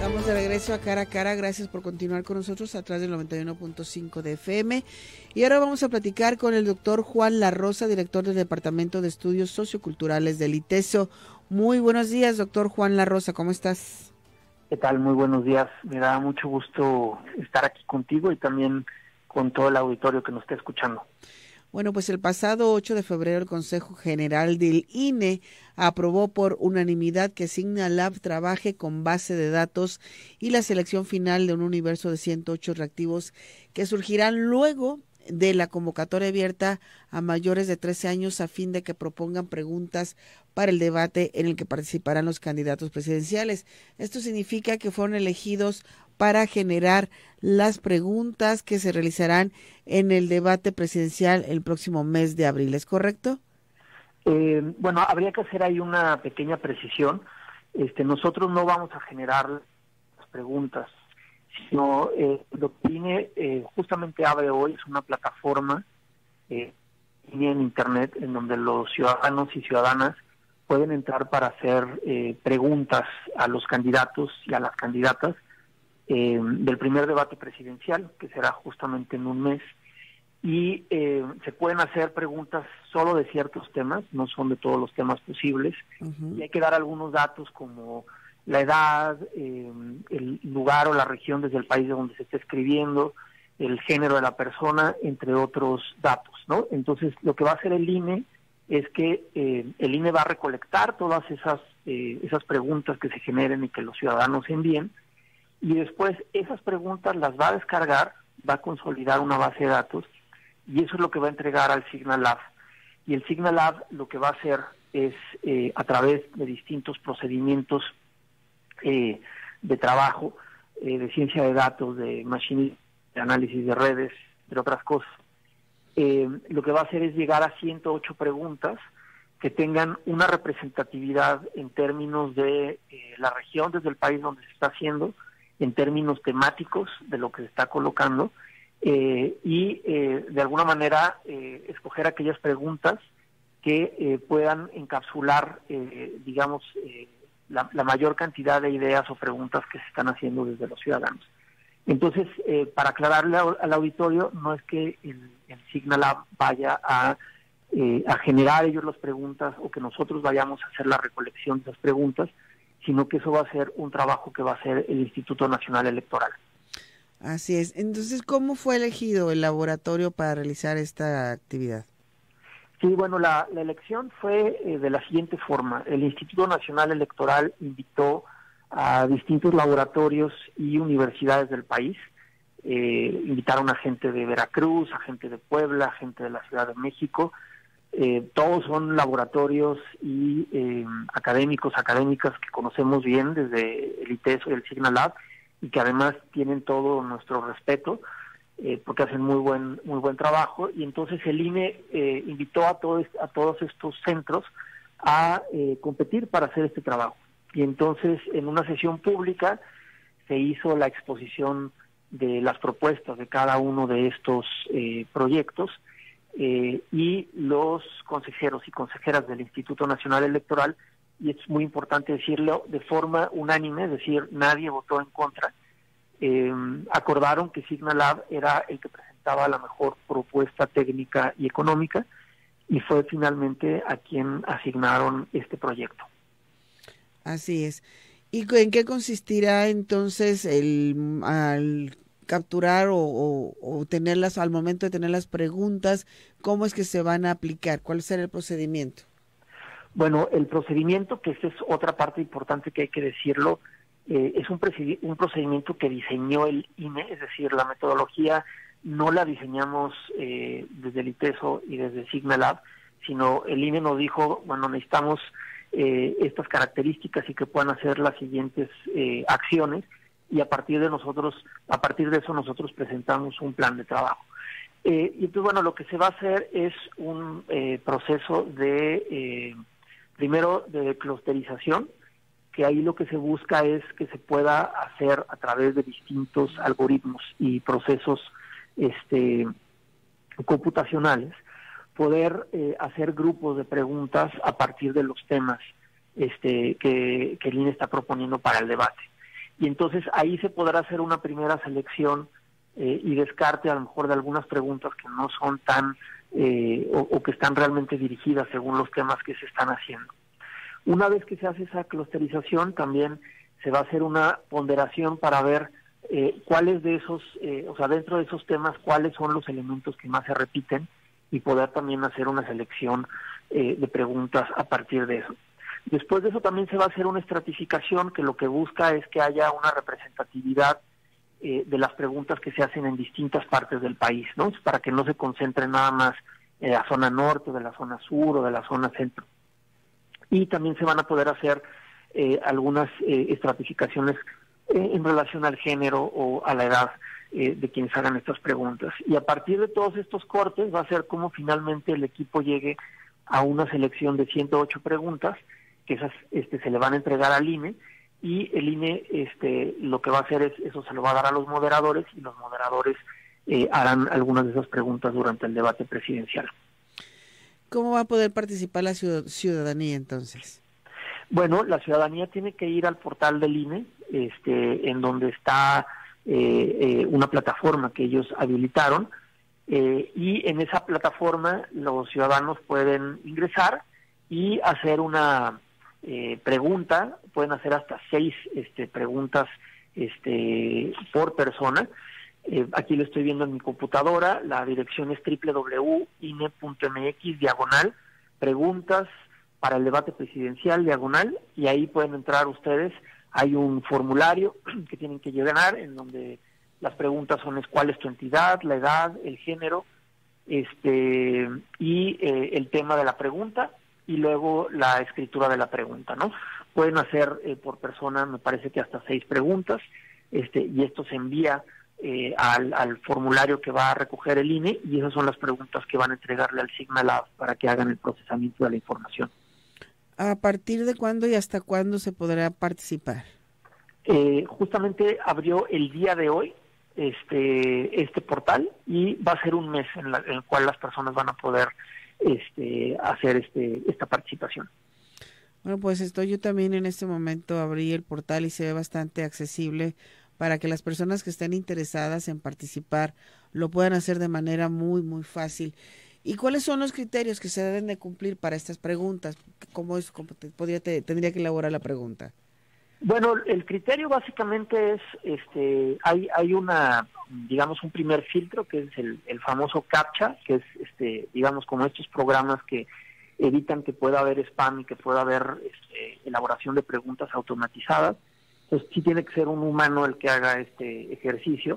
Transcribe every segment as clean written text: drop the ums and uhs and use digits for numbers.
Estamos de regreso a Cara a Cara. Gracias por continuar con nosotros a través del 91.5 de FM. Y ahora vamos a platicar con el doctor Juan La Rosa, director del Departamento de Estudios Socioculturales del ITESO. Muy buenos días, doctor Juan La Rosa, ¿cómo estás? ¿Qué tal? Muy buenos días. Me da mucho gusto estar aquí contigo y también con todo el auditorio que nos está escuchando. Bueno, pues el pasado 8 de febrero el Consejo General del INE aprobó por unanimidad que Signalab trabaje con base de datos y la selección final de un universo de 108 reactivos que surgirán luego de la convocatoria abierta a mayores de 13 años a fin de que propongan preguntas para el debate en el que participarán los candidatos presidenciales. Esto significa que fueron elegidos para generar las preguntas que se realizarán en el debate presidencial el próximo mes de abril, ¿es correcto? Bueno, habría que hacer ahí una pequeña precisión. Nosotros no vamos a generar las preguntas, sino lo que INE justamente abre hoy es una plataforma en internet en donde los ciudadanos y ciudadanas pueden entrar para hacer preguntas a los candidatos y a las candidatas del primer debate presidencial, que será justamente en un mes, y se pueden hacer preguntas solo de ciertos temas, no son de todos los temas posibles, y hay que dar algunos datos como la edad, el lugar o la región desde el país de donde se está escribiendo, el género de la persona, entre otros datos, ¿no? Entonces, lo que va a hacer el INE es que el INE va a recolectar todas esas preguntas que se generen y que los ciudadanos envíen, y después esas preguntas las va a descargar, va a consolidar una base de datos, y eso es lo que va a entregar al Signalab. Y el Signalab lo que va a hacer es, a través de distintos procedimientos de trabajo, de ciencia de datos, de machine, de análisis de redes, entre otras cosas, lo que va a hacer es llegar a 108 preguntas que tengan una representatividad en términos de la región desde el país donde se está haciendo, en términos temáticos de lo que se está colocando, y de alguna manera escoger aquellas preguntas que puedan encapsular, digamos, la mayor cantidad de ideas o preguntas que se están haciendo desde los ciudadanos. Entonces, para aclararle al auditorio, no es que el Signalab vaya a generar ellos las preguntas o que nosotros vayamos a hacer la recolección de esas preguntas, sino que eso va a ser un trabajo que va a hacer el Instituto Nacional Electoral. Así es. Entonces, ¿cómo fue elegido el laboratorio para realizar esta actividad? Sí, bueno, la elección fue de la siguiente forma. El Instituto Nacional Electoral invitó a distintos laboratorios y universidades del país. Invitaron a gente de Veracruz, a gente de Puebla, a gente de la Ciudad de México. Todos son laboratorios y académicas que conocemos bien desde el ITESO y el Signalab, y que además tienen todo nuestro respeto, porque hacen muy buen trabajo. Y entonces el INE invitó a todos estos centros a competir para hacer este trabajo. Y entonces en una sesión pública se hizo la exposición de las propuestas de cada uno de estos proyectos, y los consejeros y consejeras del Instituto Nacional Electoral, y es muy importante decirlo, de forma unánime, es decir, nadie votó en contra, acordaron que Signalab era el que presentaba la mejor propuesta técnica y económica, y fue finalmente a quien asignaron este proyecto. Así es. ¿Y en qué consistirá entonces al capturar o tenerlas al momento de tener las preguntas? ¿Cómo es que se van a aplicar? ¿Cuál será el procedimiento? Bueno, el procedimiento, que esta es otra parte importante que hay que decirlo, es un procedimiento que diseñó el INE, es decir, la metodología no la diseñamos desde el ITESO y desde Signalab, sino el INE nos dijo, bueno, necesitamos estas características y que puedan hacer las siguientes acciones, y a partir de eso nosotros presentamos un plan de trabajo. Y entonces, bueno, lo que se va a hacer es un proceso de, primero, de clusterización, que ahí lo que se busca es que se pueda hacer a través de distintos algoritmos y procesos computacionales, poder hacer grupos de preguntas a partir de los temas que el INE está proponiendo para el debate. y entonces ahí se podrá hacer una primera selección y descarte a lo mejor de algunas preguntas que no son tan o que están realmente dirigidas según los temas que se están haciendo. Una vez que se hace esa clusterización, también se va a hacer una ponderación para ver cuáles de esos, o sea, dentro de esos temas, cuáles son los elementos que más se repiten y poder también hacer una selección de preguntas a partir de eso. Después de eso también se va a hacer una estratificación que lo que busca es que haya una representatividad de las preguntas que se hacen en distintas partes del país, ¿no? Para que no se concentren nada más en la zona norte, de la zona sur o de la zona centro. Y también se van a poder hacer algunas estratificaciones en relación al género o a la edad de quienes hagan estas preguntas. Y a partir de todos estos cortes va a ser como finalmente el equipo llegue a una selección de 108 preguntas, que esas se le van a entregar al INE, y el INE lo que va a hacer es, eso se lo va a dar a los moderadores, y los moderadores harán algunas de esas preguntas durante el debate presidencial. ¿Cómo va a poder participar la ciudadanía entonces? Bueno, la ciudadanía tiene que ir al portal del INE, en donde está una plataforma que ellos habilitaron, y en esa plataforma los ciudadanos pueden ingresar y hacer una pregunta, pueden hacer hasta 6 preguntas por persona. Aquí lo estoy viendo en mi computadora, la dirección es www.ine.mx/preguntas para el debate presidencial /, y ahí pueden entrar ustedes. Hay un formulario que tienen que llenar en donde las preguntas son cuál es tu entidad, la edad, el género, y el tema de la pregunta, y luego la escritura de la pregunta, ¿no? Pueden hacer por persona, me parece que hasta 6 preguntas, y esto se envía al formulario que va a recoger el INE, y esas son las preguntas que van a entregarle al Signalab para que hagan el procesamiento de la información. ¿A partir de cuándo y hasta cuándo se podrá participar? Justamente abrió el día de hoy este portal, y va a ser un mes en el cual las personas van a poder hacer esta participación. Bueno, pues yo también en este momento abrí el portal y se ve bastante accesible para que las personas que estén interesadas en participar lo puedan hacer de manera muy, muy fácil. ¿Y cuáles son los criterios que se deben de cumplir para estas preguntas? ¿Cómo tendría que elaborar la pregunta? Bueno, el criterio básicamente es, hay una, digamos, un primer filtro que es el famoso CAPTCHA, que es, digamos, como estos programas que evitan que pueda haber spam y que pueda haber elaboración de preguntas automatizadas. Entonces sí tiene que ser un humano el que haga este ejercicio.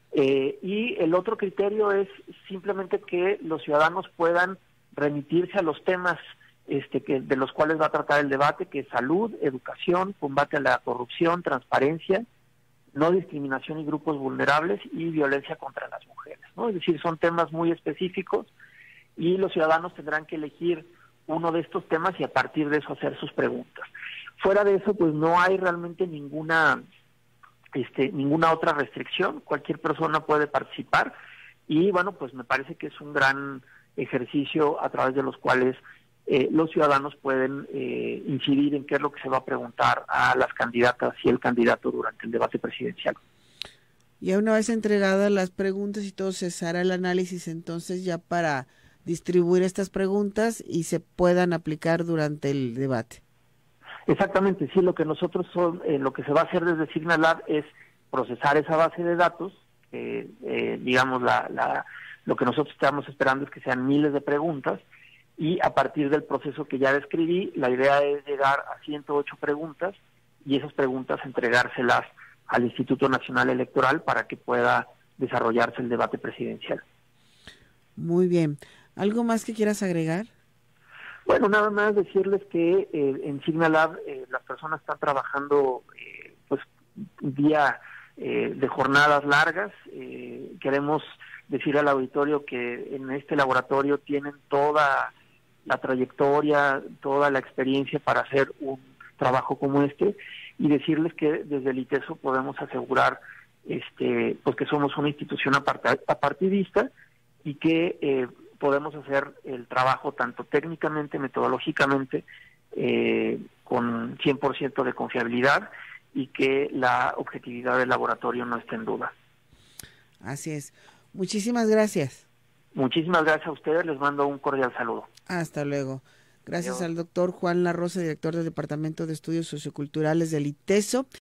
Y el otro criterio es simplemente que los ciudadanos puedan remitirse a los temas de los cuales va a tratar el debate, que es salud, educación, combate a la corrupción, transparencia, no discriminación y grupos vulnerables, y violencia contra las mujeres, ¿no? Es decir, son temas muy específicos, y los ciudadanos tendrán que elegir uno de estos temas y a partir de eso hacer sus preguntas. Fuera de eso, pues no hay realmente ninguna otra restricción. Cualquier persona puede participar, y bueno, pues me parece que es un gran ejercicio a través de los cuales los ciudadanos pueden incidir en qué es lo que se va a preguntar a las candidatas y el candidato durante el debate presidencial. Ya una vez entregadas las preguntas y todo, se hará el análisis entonces ya para distribuir estas preguntas y se puedan aplicar durante el debate. Exactamente, sí, lo que lo que se va a hacer desde Signalab es procesar esa base de datos, digamos, lo que nosotros estamos esperando es que sean miles de preguntas, y a partir del proceso que ya describí, la idea es llegar a 108 preguntas, y esas preguntas entregárselas al Instituto Nacional Electoral para que pueda desarrollarse el debate presidencial. Muy bien. ¿Algo más que quieras agregar? Bueno, nada más decirles que en Signalab las personas están trabajando pues día de jornadas largas. Queremos decir al auditorio que en este laboratorio tienen toda la trayectoria, toda la experiencia para hacer un trabajo como este, y decirles que desde el ITESO podemos asegurar pues que somos una institución apartidista, y que podemos hacer el trabajo tanto técnicamente, metodológicamente, con 100% de confiabilidad, y que la objetividad del laboratorio no esté en duda. Así es. Muchísimas gracias. Muchísimas gracias a ustedes, les mando un cordial saludo. Hasta luego. Gracias Adiós. al doctor Juan Larrosa, director del Departamento de Estudios Socioculturales del ITESO.